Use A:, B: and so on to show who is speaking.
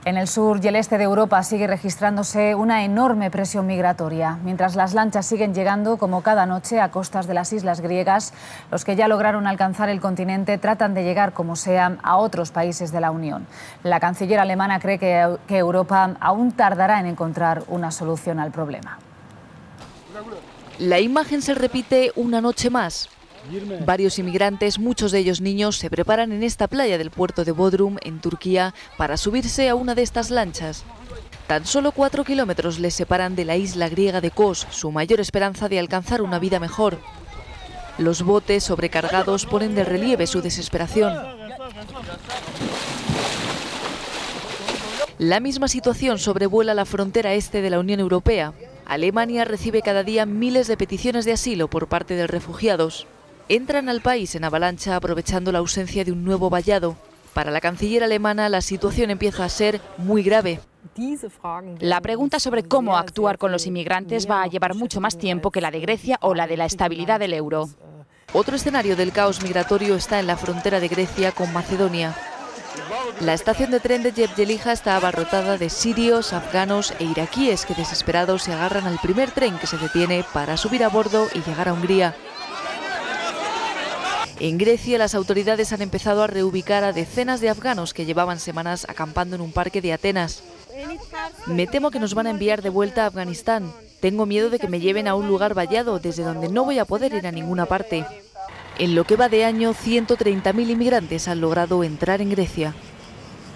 A: En el sur y el este de Europa sigue registrándose una enorme presión migratoria. Mientras las lanchas siguen llegando, como cada noche, a costas de las islas griegas, los que ya lograron alcanzar el continente tratan de llegar, como sea, a otros países de la Unión. La canciller alemana cree que Europa aún tardará en encontrar una solución al problema.
B: La imagen se repite una noche más. Varios inmigrantes, muchos de ellos niños, se preparan en esta playa del puerto de Bodrum, en Turquía, para subirse a una de estas lanchas. Tan solo 4 kilómetros les separan de la isla griega de Kos, su mayor esperanza de alcanzar una vida mejor. Los botes sobrecargados ponen de relieve su desesperación. La misma situación sobrevuela la frontera este de la Unión Europea. Alemania recibe cada día miles de peticiones de asilo por parte de refugiados. Entran al país en avalancha aprovechando la ausencia de un nuevo vallado. Para la canciller alemana la situación empieza a ser muy grave.
C: La pregunta sobre cómo actuar con los inmigrantes va a llevar mucho más tiempo que la de Grecia o la de la estabilidad del euro.
B: Otro escenario del caos migratorio está en la frontera de Grecia con Macedonia. La estación de tren de Yevgelija está abarrotada de sirios, afganos e iraquíes que desesperados se agarran al primer tren que se detiene para subir a bordo y llegar a Hungría. En Grecia, las autoridades han empezado a reubicar a decenas de afganos que llevaban semanas acampando en un parque de Atenas. Me temo que nos van a enviar de vuelta a Afganistán. Tengo miedo de que me lleven a un lugar vallado desde donde no voy a poder ir a ninguna parte. En lo que va de año, 130.000 inmigrantes han logrado entrar en Grecia.